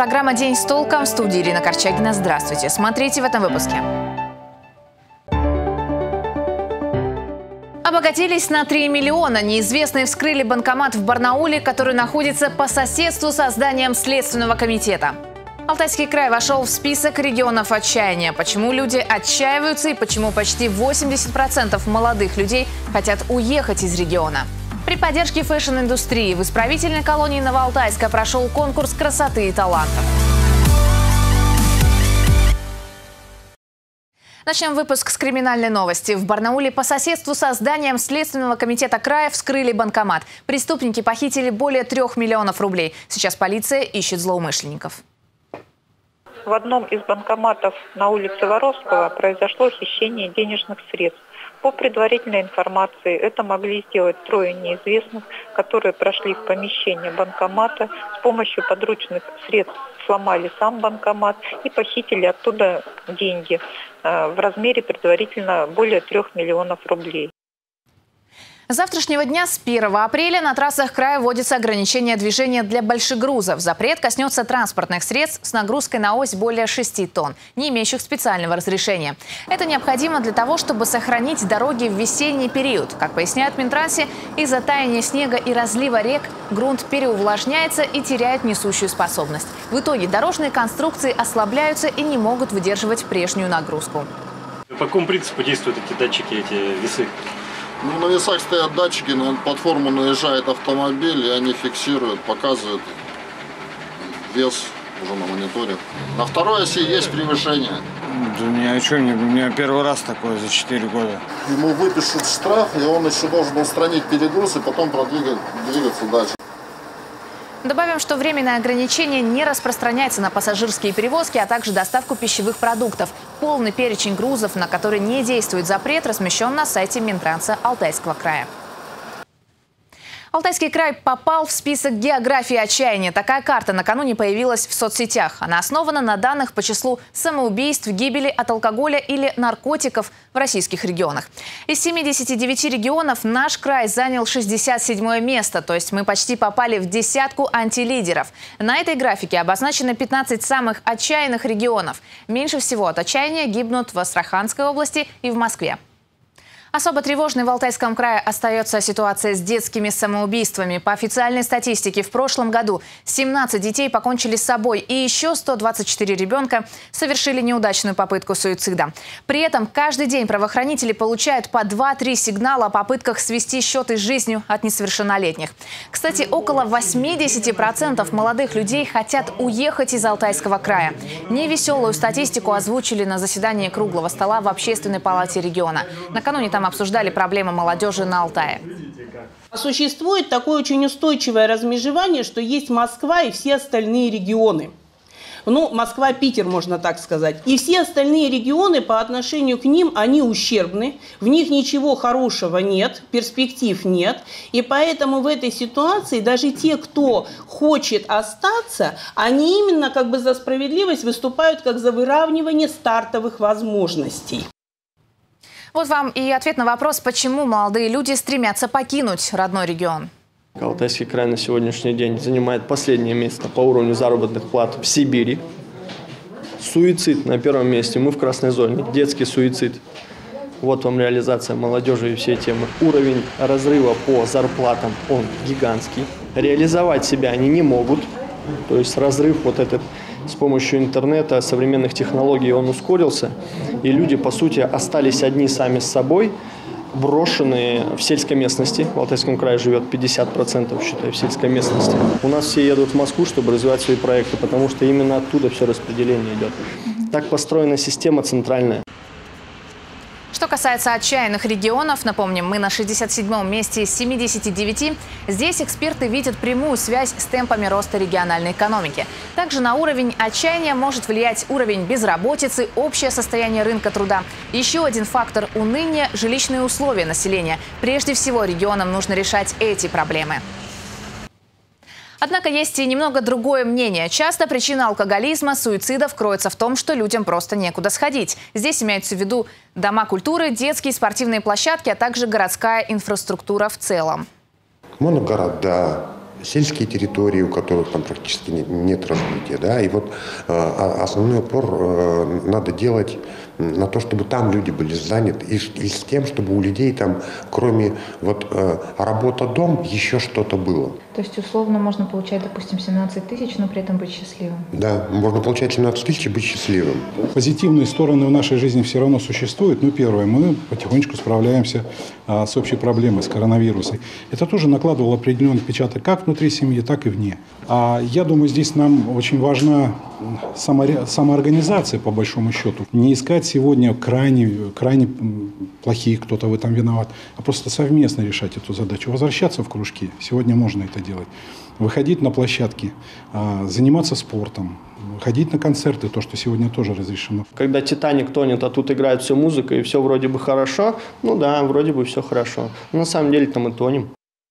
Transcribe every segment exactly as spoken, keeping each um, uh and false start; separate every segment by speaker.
Speaker 1: программа «День с толком». В студии Ирина Корчагина. Здравствуйте. Смотрите в этом выпуске. Обогатились на три миллиона. Неизвестные вскрыли банкомат в Барнауле, который находится по соседству со зданием Следственного комитета. Алтайский край вошел в список регионов отчаяния. Почему люди отчаиваются и почему почти восемьдесят процентов молодых людей хотят уехать из региона. При поддержке фэшн-индустрии в исправительной колонии Новоалтайска прошел конкурс красоты и талантов. Начнем выпуск с криминальной новости. В Барнауле по соседству со зданием Следственного комитета края вскрыли банкомат. Преступники похитили более трех миллионов рублей. Сейчас полиция ищет злоумышленников.
Speaker 2: В одном из банкоматов на улице Воровского произошло хищение денежных средств. По предварительной информации, это могли сделать трое неизвестных, которые прошли в помещение банкомата, с помощью подручных средств сломали сам банкомат и похитили оттуда деньги э, в размере предварительно более трех миллионов рублей.
Speaker 1: С завтрашнего дня, с первого апреля, на трассах края вводится ограничение движения для большегрузов. Запрет коснется транспортных средств с нагрузкой на ось более шести тонн, не имеющих специального разрешения. Это необходимо для того, чтобы сохранить дороги в весенний период. Как поясняют в Минтрансе, из-за таяния снега и разлива рек грунт переувлажняется и теряет несущую способность. В итоге дорожные конструкции ослабляются и не могут выдерживать прежнюю нагрузку.
Speaker 3: По какому принципу действуют эти датчики, эти весы?
Speaker 4: Ну, на весах стоят датчики, на платформу наезжает автомобиль, и они фиксируют, показывают вес уже на мониторе. На второй оси есть превышение.
Speaker 5: Да ни о чем, у меня первый раз такое за четыре года.
Speaker 4: Ему выпишут штраф, и он еще должен устранить перегруз и потом продвигать, двигаться дальше.
Speaker 1: Добавим, что временное ограничение не распространяется на пассажирские перевозки, а также доставку пищевых продуктов. Полный перечень грузов, на которые не действует запрет, размещен на сайте Минтранса Алтайского края. Алтайский край попал в список географии отчаяния. Такая карта накануне появилась в соцсетях. Она основана на данных по числу самоубийств, гибели от алкоголя или наркотиков в российских регионах. Из семидесяти девяти регионов наш край занял шестьдесят седьмое место, то есть мы почти попали в десятку антилидеров. На этой графике обозначены пятнадцать самых отчаянных регионов. Меньше всего от отчаяния гибнут в Астраханской области и в Москве. Особо тревожной в Алтайском крае остается ситуация с детскими самоубийствами. По официальной статистике, в прошлом году семнадцать детей покончили с собой, и еще сто двадцать четыре ребенка совершили неудачную попытку суицида. При этом каждый день правоохранители получают по два-три сигнала о попытках свести счеты с жизнью от несовершеннолетних. Кстати, около восьмидесяти процентов молодых людей хотят уехать из Алтайского края. Невеселую статистику озвучили на заседании круглого стола в Общественной палате региона. Накануне там обсуждали проблемы молодежи на Алтае.
Speaker 6: Существует такое очень устойчивое размежевание, что есть Москва и все остальные регионы. Ну, Москва, Питер, можно так сказать. И все остальные регионы по отношению к ним, они ущербны. В них ничего хорошего нет, перспектив нет. И поэтому в этой ситуации даже те, кто хочет остаться, они именно как бы за справедливость выступают как за выравнивание стартовых возможностей.
Speaker 1: Вот вам и ответ на вопрос, почему молодые люди стремятся покинуть родной регион.
Speaker 7: Алтайский край на сегодняшний день занимает последнее место по уровню заработных плат в Сибири. Суицид на первом месте. Мы в красной зоне. Детский суицид. Вот вам реализация молодежи и все темы. Уровень разрыва по зарплатам, он гигантский. Реализовать себя они не могут. То есть разрыв вот этот с помощью интернета, современных технологий, он ускорился. И люди, по сути, остались одни сами с собой, брошенные в сельской местности. В Алтайском крае живет пятьдесят процентов, считай, в сельской местности. У нас все едут в Москву, чтобы развивать свои проекты, потому что именно оттуда все распределение идет. Так построена система центральная.
Speaker 1: Что касается отчаянных регионов, напомним, мы на шестьдесят седьмом месте из семидесяти девяти. Здесь эксперты видят прямую связь с темпами роста региональной экономики. Также на уровень отчаяния может влиять уровень безработицы, общее состояние рынка труда. Еще один фактор – уныние, жилищные условия населения. Прежде всего, регионам нужно решать эти проблемы. Однако есть и немного другое мнение. Часто причина алкоголизма, суицидов кроется в том, что людям просто некуда сходить. Здесь имеются в виду дома культуры, детские спортивные площадки, а также городская инфраструктура в целом.
Speaker 8: Моногорода, сельские территории, у которых там практически нет, нет развития, да, и вот э, основной упор э, надо делать на то, чтобы там люди были заняты, и, и с тем, чтобы у людей там, кроме вот э, работа-дом, еще что-то было.
Speaker 9: То есть условно можно получать, допустим, семнадцать тысяч, но при этом быть счастливым?
Speaker 8: Да, можно получать семнадцать тысяч и быть счастливым.
Speaker 10: Позитивные стороны в нашей жизни все равно существуют. Ну, первое, мы потихонечку справляемся а, с общей проблемой, с коронавирусом. Это тоже накладывало определенный отпечаток как внутри семьи, так и вне. А я думаю, здесь нам очень важна само, самоорганизация, по большому счету. Не искать сегодня крайне, крайне плохих, кто-то в этом виноват, а просто совместно решать эту задачу. Возвращаться в кружки. Сегодня можно это делать. Выходить на площадки, заниматься спортом, ходить на концерты, то, что сегодня тоже разрешено.
Speaker 7: Когда «Титаник» тонет, а тут играет все музыка, и все вроде бы хорошо, ну да, вроде бы все хорошо. Но на самом деле-то мы тонем.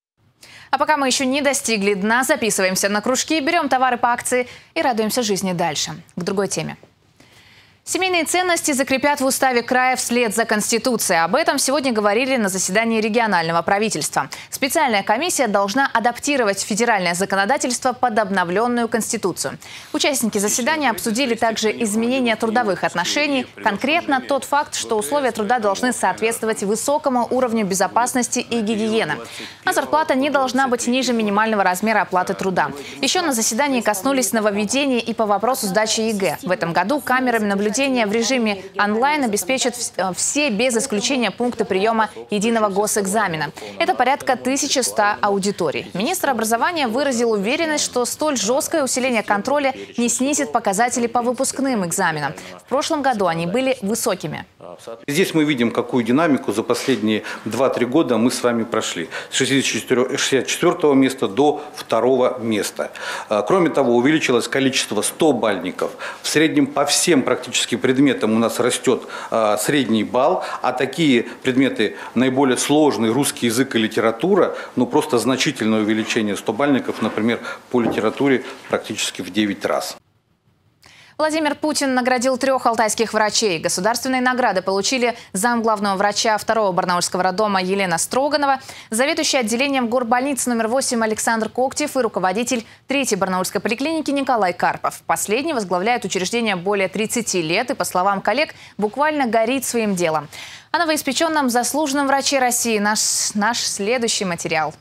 Speaker 1: А пока мы еще не достигли дна, записываемся на кружки, берем товары по акции и радуемся жизни дальше. К другой теме. Семейные ценности закрепят в уставе края вслед за Конституцией. Об этом сегодня говорили на заседании регионального правительства. Специальная комиссия должна адаптировать федеральное законодательство под обновленную Конституцию. Участники заседания обсудили также изменения трудовых отношений, конкретно тот факт, что условия труда должны соответствовать высокому уровню безопасности и гигиены. А зарплата не должна быть ниже минимального размера оплаты труда. Еще на заседании коснулись нововведений и по вопросу сдачи ЕГЭ. В этом году камерами наблюдения в режиме онлайн обеспечат все без исключения пункты приема единого госэкзамена. Это порядка тысячи ста аудиторий. Министр образования выразил уверенность, что столь жесткое усиление контроля не снизит показатели по выпускным экзаменам. В прошлом году они были высокими.
Speaker 11: Здесь мы видим, какую динамику за последние два-три года мы с вами прошли. С шестьдесят четвёртого места до второго места. Кроме того, увеличилось количество сто-бальников. В среднем по всем практически предметам у нас растет а, средний балл, а такие предметы, наиболее сложный русский язык и литература, ну просто значительное увеличение сто-бальников, например, по литературе практически в девять раз.
Speaker 1: Владимир Путин наградил трех алтайских врачей. Государственные награды получили замглавного врача второго барнаульского роддома Елена Строганова, заведующий отделением горбольницы номер восемь Александр Коктев и руководитель третьей барнаульской поликлиники Николай Карпов. Последний возглавляет учреждение более тридцати лет и, по словам коллег, буквально горит своим делом. О новоиспеченном заслуженном враче России наш, наш следующий материал.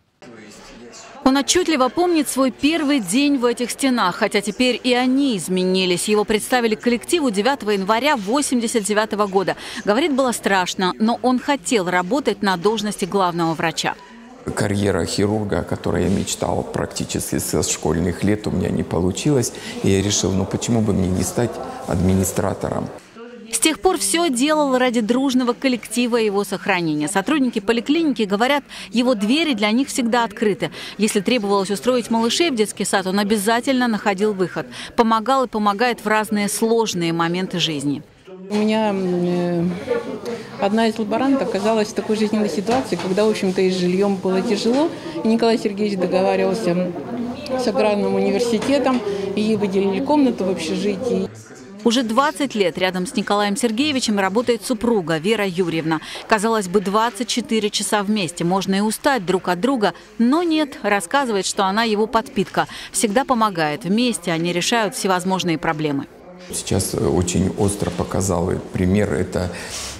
Speaker 12: Он отчетливо помнит свой первый день в этих стенах, хотя теперь и они изменились. Его представили к коллективу девятого января восемьдесят девятого года. Говорит, было страшно, но он хотел работать на должности главного врача.
Speaker 13: Карьера хирурга, о которой я мечтал практически со школьных лет, у меня не получилось. И я решил, ну почему бы мне не стать администратором?
Speaker 12: С тех пор все делал ради дружного коллектива и его сохранения. Сотрудники поликлиники говорят, его двери для них всегда открыты. Если требовалось устроить малышей в детский сад, он обязательно находил выход. Помогал и помогает в разные сложные моменты жизни.
Speaker 6: У меня одна из лаборантов оказалась в такой жизненной ситуации, когда, в общем-то, и с жильем было тяжело. И Николай Сергеевич договаривался с аграрным университетом, и ей выделили комнату в общежитии.
Speaker 12: Уже двадцать лет рядом с Николаем Сергеевичем работает супруга Вера Юрьевна. Казалось бы, двадцать четыре часа вместе. Можно и устать друг от друга, но нет. Рассказывает, что она его подпитка. Всегда помогает. Вместе они решают всевозможные проблемы.
Speaker 13: Сейчас очень остро показал пример. Это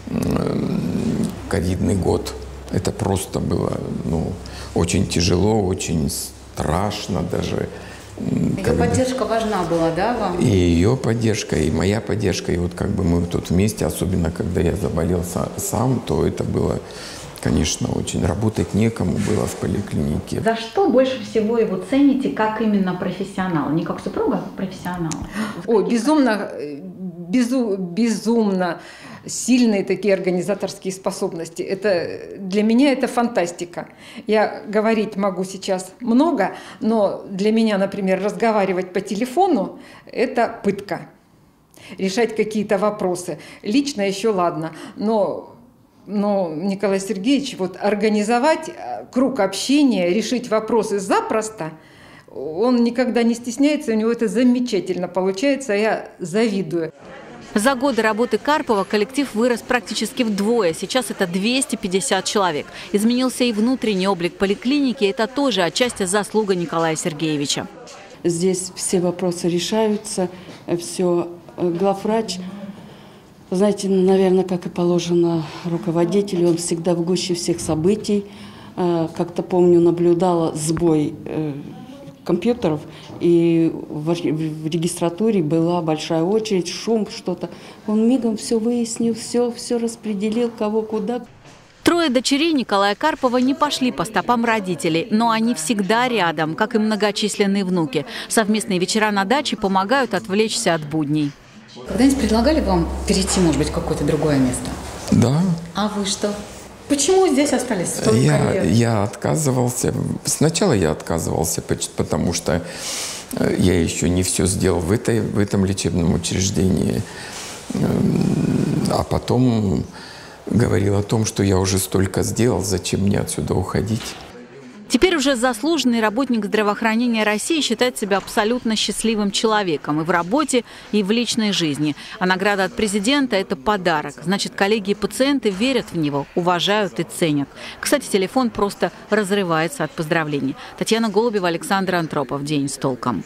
Speaker 13: ковидный год. Это просто было ну, очень тяжело, очень страшно даже.
Speaker 14: Ее когда... поддержка важна была, да, вам?
Speaker 13: И ее поддержка, и моя поддержка. И вот как бы мы тут вместе, особенно когда я заболел сам, то это было, конечно, очень. Работать некому было в поликлинике.
Speaker 14: За что больше всего его цените, как именно профессионал? Не как супруга, а профессионал?
Speaker 15: Ой, безумно, безу, безумно сильные такие организаторские способности. Это, для меня это фантастика. Я говорить могу сейчас много, но для меня, например, разговаривать по телефону – это пытка. Решать какие-то вопросы. Лично еще ладно, но, но Николай Сергеевич, вот организовать круг общения, решить вопросы запросто, он никогда не стесняется, у него это замечательно получается, я завидую.
Speaker 12: За годы работы Карпова коллектив вырос практически вдвое. Сейчас это двести пятьдесят человек. Изменился и внутренний облик поликлиники. Это тоже отчасти заслуга Николая Сергеевича.
Speaker 16: Здесь все вопросы решаются, все. Главврач, знаете, наверное, как и положено руководителю, он всегда в гуще всех событий. Как-то помню, наблюдала сбой компьютеров, и в регистратуре была большая очередь, шум, что-то. Он мигом все выяснил, все, все распределил, кого куда.
Speaker 12: Трое дочерей Николая Карпова не пошли по стопам родителей, но они всегда рядом, как и многочисленные внуки. Совместные вечера на даче помогают отвлечься от будней.
Speaker 14: Когда-нибудь предлагали вам перейти, может быть, в какое-то другое место?
Speaker 13: Да.
Speaker 14: А вы что? Почему здесь остались столько
Speaker 13: я,
Speaker 14: лет?
Speaker 13: Я отказывался. Сначала я отказывался, потому что я еще не все сделал в, этой, в этом лечебном учреждении. А потом говорил о том, что я уже столько сделал, зачем мне отсюда уходить.
Speaker 12: Теперь уже заслуженный работник здравоохранения России считает себя абсолютно счастливым человеком и в работе, и в личной жизни. А награда от президента – это подарок. Значит, коллеги и пациенты верят в него, уважают и ценят. Кстати, телефон просто разрывается от поздравлений. Татьяна Голубева, Александр Антропов. День с толком.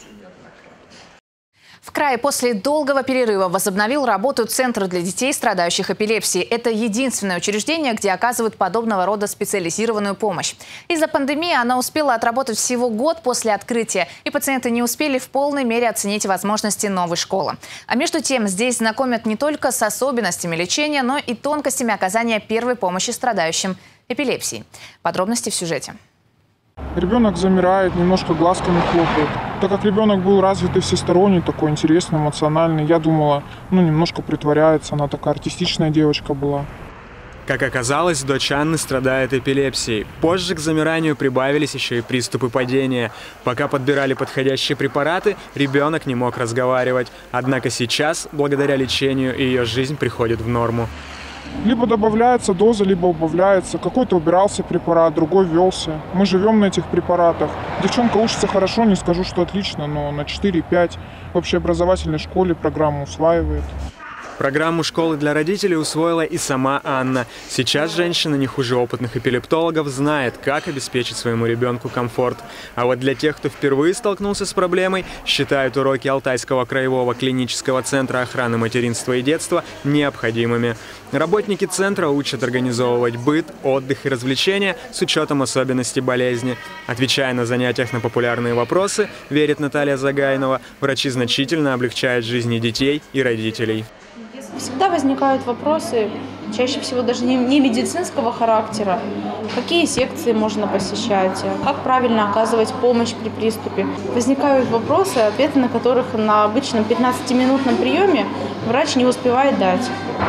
Speaker 1: В крае после долгого перерыва возобновил работу Центр для детей, страдающих эпилепсией. Это единственное учреждение, где оказывают подобного рода специализированную помощь. Из-за пандемии она успела отработать всего год после открытия, и пациенты не успели в полной мере оценить возможности новой школы. А между тем, здесь знакомят не только с особенностями лечения, но и тонкостями оказания первой помощи страдающим эпилепсией. Подробности в сюжете.
Speaker 17: Ребенок замирает, немножко глазками хлопает. Так как ребенок был развитый всесторонний, такой интересный, эмоциональный, я думала, ну, немножко притворяется, она такая артистичная девочка была.
Speaker 18: Как оказалось, дочь Анны страдает эпилепсией. Позже к замиранию прибавились еще и приступы падения. Пока подбирали подходящие препараты, ребенок не мог разговаривать. Однако сейчас, благодаря лечению, ее жизнь приходит в норму.
Speaker 17: Либо добавляется доза, либо убавляется. Какой-то убирался препарат, другой ввелся. Мы живем на этих препаратах. Девчонка учится хорошо, не скажу, что отлично, но на четыре-пять в общеобразовательной школе программу усваивает.
Speaker 18: Программу школы для родителей усвоила и сама Анна. Сейчас женщина, не хуже опытных эпилептологов, знает, как обеспечить своему ребенку комфорт. А вот для тех, кто впервые столкнулся с проблемой, считают уроки Алтайского краевого клинического центра охраны материнства и детства необходимыми. Работники центра учат организовывать быт, отдых и развлечения с учетом особенностей болезни. Отвечая на занятиях на популярные вопросы, верит Наталья Загайнова, врачи значительно облегчают жизни детей и родителей.
Speaker 19: Всегда возникают вопросы, чаще всего даже не, не медицинского характера. Какие секции можно посещать, как правильно оказывать помощь при приступе. Возникают вопросы, ответы на которых на обычном пятнадцатиминутном приеме врач не успевает дать.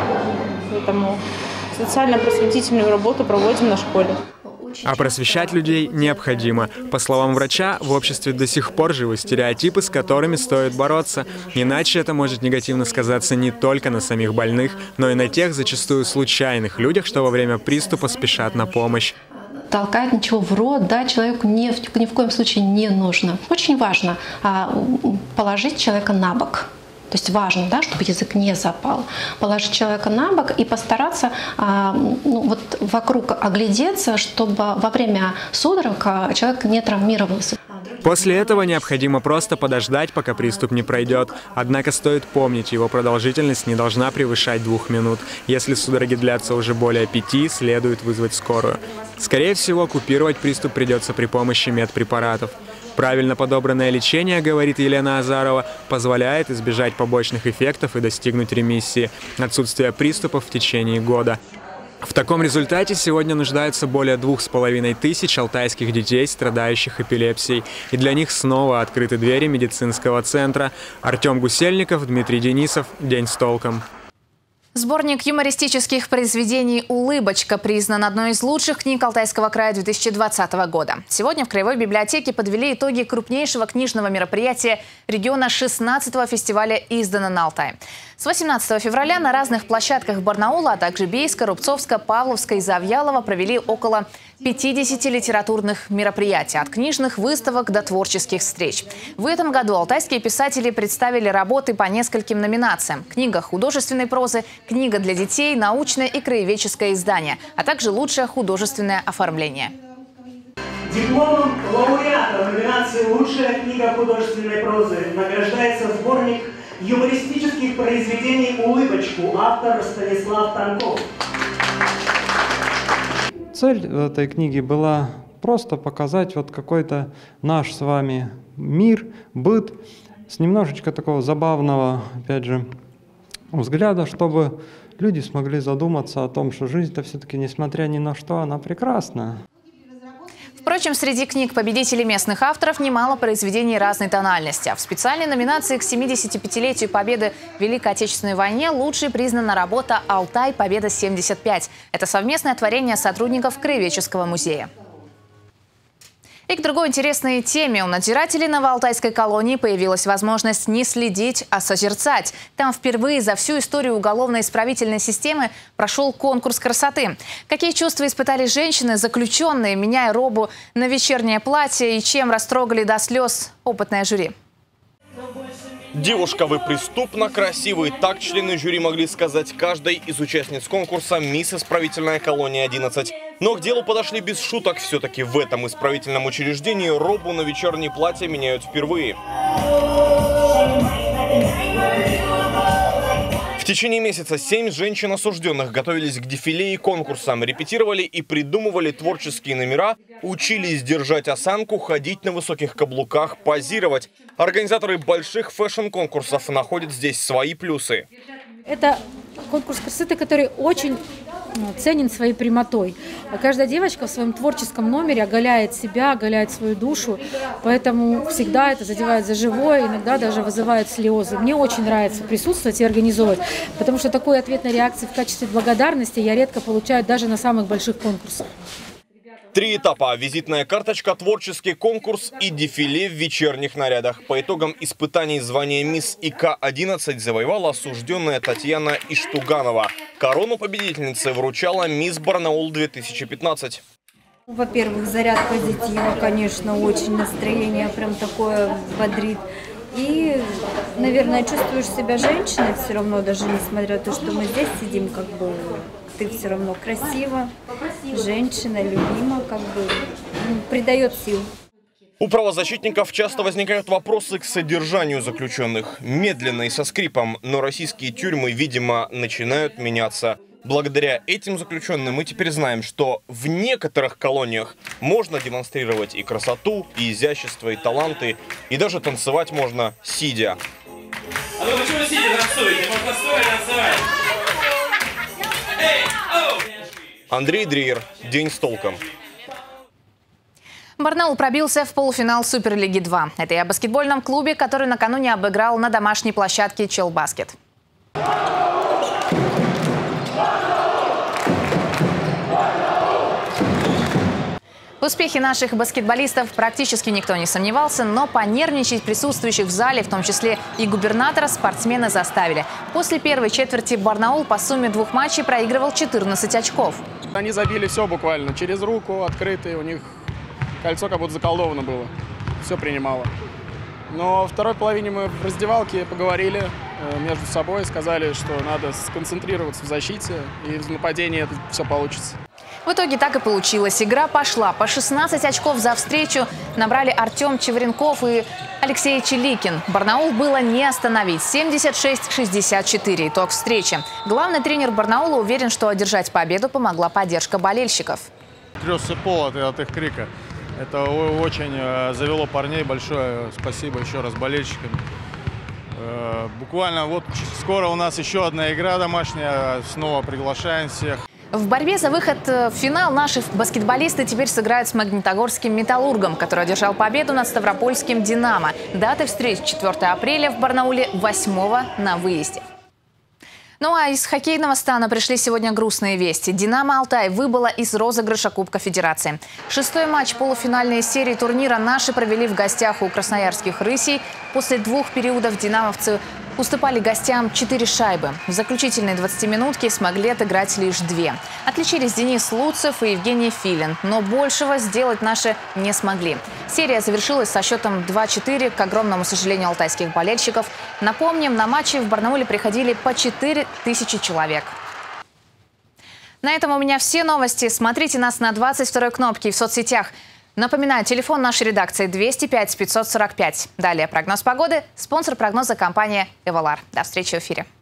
Speaker 19: Поэтому социально-просветительную работу проводим на школе.
Speaker 18: А просвещать людей необходимо. По словам врача, в обществе до сих пор живы стереотипы, с которыми стоит бороться. Иначе это может негативно сказаться не только на самих больных, но и на тех зачастую случайных людях, что во время приступа спешат на помощь.
Speaker 20: Толкать ничего в рот, да, человеку ни, ни в коем случае не нужно. Очень важно а, положить человека на бок. То есть важно, да, чтобы язык не запал. Положить человека на бок и постараться а, ну, вот вокруг оглядеться, чтобы во время судорог человек не травмировался.
Speaker 18: После этого необходимо просто подождать, пока приступ не пройдет. Однако стоит помнить, его продолжительность не должна превышать двух минут. Если судороги длятся уже более пяти, следует вызвать скорую. Скорее всего, купировать приступ придется при помощи медпрепаратов. Правильно подобранное лечение, говорит Елена Азарова, позволяет избежать побочных эффектов и достигнуть ремиссии, отсутствия приступов в течение года. В таком результате сегодня нуждаются более двух с половиной тысяч алтайских детей, страдающих эпилепсией. И для них снова открыты двери медицинского центра. Артем Гусельников, Дмитрий Денисов. День с толком.
Speaker 1: Сборник юмористических произведений «Улыбочка» признан одной из лучших книг Алтайского края две тысячи двадцатого года. Сегодня в Краевой библиотеке подвели итоги крупнейшего книжного мероприятия региона шестнадцатого фестиваля «Издано на Алтае». С восемнадцатого февраля на разных площадках Барнаула, а также Бийска, Рубцовска, Павловска и Завьялова провели около пятидесяти литературных мероприятий, от книжных выставок до творческих встреч. В этом году алтайские писатели представили работы по нескольким номинациям: книга художественной прозы, книга для детей, научное и краеведческое издание, а также лучшее художественное оформление.
Speaker 21: Дипломом лауреата номинации «Лучшая книга художественной прозы» награждается сборник юмористических произведений «Улыбочку», автор Станислав Танков.
Speaker 22: Цель этой книги была просто показать вот какой-то наш с вами мир, быт, с немножечко такого забавного, опять же, взгляда, чтобы люди смогли задуматься о том, что жизнь-то все-таки, несмотря ни на что, она прекрасна.
Speaker 1: Впрочем, среди книг победителей местных авторов немало произведений разной тональности. А в специальной номинации к семидесятипятилетию Победы в Великой Отечественной войне лучшей признана работа «Алтай. Победа-семьдесят пять». Это совместное творение сотрудников Краеведческого музея. И к другой интересной теме. У надзирателей новоалтайской колонии появилась возможность не следить, а созерцать. Там впервые за всю историю уголовно-исправительной системы прошел конкурс красоты. Какие чувства испытали женщины, заключенные, меняя робу на вечернее платье, и чем растрогали до слез опытное жюри?
Speaker 23: Девушка, вы преступно красивые. Так члены жюри могли сказать каждой из участниц конкурса «Мисс Исправительная колония одиннадцать». Но к делу подошли без шуток. Все-таки в этом исправительном учреждении робу на вечернее платье меняют впервые. В течение месяца семь женщин осужденных готовились к дефиле и конкурсам, репетировали и придумывали творческие номера, учились держать осанку, ходить на высоких каблуках, позировать. Организаторы больших фэшн-конкурсов находят здесь свои плюсы.
Speaker 24: Это конкурс красоты, который очень ценен своей прямотой. Каждая девочка в своем творческом номере оголяет себя, оголяет свою душу, поэтому всегда это задевает за живое, иногда даже вызывает слезы. Мне очень нравится присутствовать и организовывать, потому что такой ответной реакции в качестве благодарности я редко получаю даже на самых больших конкурсах.
Speaker 23: Три этапа: визитная карточка, творческий конкурс и дефиле в вечерних нарядах. По итогам испытаний звания мисс И К одиннадцать завоевала осужденная Татьяна Иштуганова. Корону победительницы вручала мисс Барнаул две тысячи пятнадцать.
Speaker 25: Во-первых, заряд позитива, конечно, очень настроение прям такое бодрит. И, наверное, чувствуешь себя женщиной все равно, даже несмотря на то, что мы здесь сидим, как бы ты все равно красива, женщина, любима, как бы ну, придает сил.
Speaker 23: У правозащитников часто возникают вопросы к содержанию заключенных. Медленно и со скрипом, но российские тюрьмы, видимо, начинают меняться. Благодаря этим заключенным мы теперь знаем, что в некоторых колониях можно демонстрировать и красоту, и изящество, и таланты, и даже танцевать можно сидя.
Speaker 21: А вы почему сидя танцуете? Можно стоя танцевать.
Speaker 23: Андрей Дриер. День с толком.
Speaker 1: Барнаул пробился в полуфинал Суперлиги два. Это и о баскетбольном клубе, который накануне обыграл на домашней площадке Челбаскет. В успехе наших баскетболистов практически никто не сомневался, но понервничать присутствующих в зале, в том числе и губернатора, спортсмены заставили. После первой четверти Барнаул по сумме двух матчей проигрывал четырнадцать очков.
Speaker 26: Они забили все буквально, через руку, открытые, у них кольцо как будто заколдовано было, все принимало. Но во второй половине мы в раздевалке поговорили между собой, сказали, что надо сконцентрироваться в защите, и в нападении это все получится.
Speaker 1: В итоге так и получилось. Игра пошла. По шестнадцать очков за встречу набрали Артем Чевренков и Алексей Челикин. Барнаул было не остановить. семьдесят шесть шестьдесят четыре. Итог встречи. Главный тренер Барнаула уверен, что одержать победу помогла поддержка болельщиков.
Speaker 27: Трясся пол от, от их крика. Это очень завело парней. Большое спасибо еще раз болельщикам. Буквально вот скоро у нас еще одна игра домашняя. Снова приглашаем всех.
Speaker 1: В борьбе за выход в финал наши баскетболисты теперь сыграют с магнитогорским «Металлургом», который одержал победу над ставропольским «Динамо». Даты встреч четвёртого апреля в Барнауле, восьмого на выезде. Ну а из хоккейного стана пришли сегодня грустные вести. «Динамо Алтай» выбыла из розыгрыша Кубка Федерации. Шестой матч полуфинальной серии турнира наши провели в гостях у красноярских «Рысей». После двух периодов динамовцы уступали гостям четыре шайбы. В заключительной двадцатиминутке смогли отыграть лишь две. Отличились Денис Луцев и Евгений Филин, но большего сделать наши не смогли. Серия завершилась со счетом два-четыре, к огромному сожалению алтайских болельщиков. Напомним, на матчи в Барнауле приходили по четыре тысячи человек. На этом у меня все новости. Смотрите нас на двадцать второй кнопке в соцсетях. Напоминаю, телефон нашей редакции двести пять пятьсот сорок пять. Далее прогноз погоды. Спонсор прогноза — компания «Эвалар». До встречи в эфире.